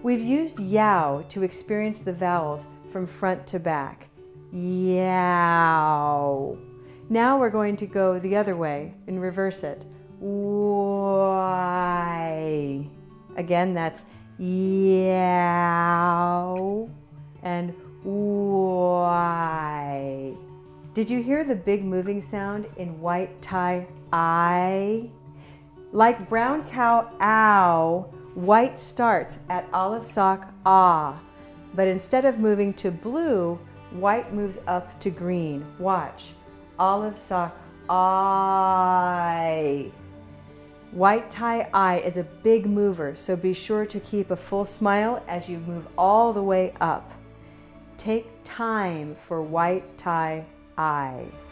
We've used yow to experience the vowels from front to back. Yow. Now we're going to go the other way and reverse it. Y. Again, that's yow and y. Did you hear the big moving sound in white tie I? Like brown cow ow, white starts at olive sock ah, but instead of moving to blue, white moves up to green. Watch. Olive sock I. White tie I is a big mover, so be sure to keep a full smile as you move all the way up. Take time for white tie I.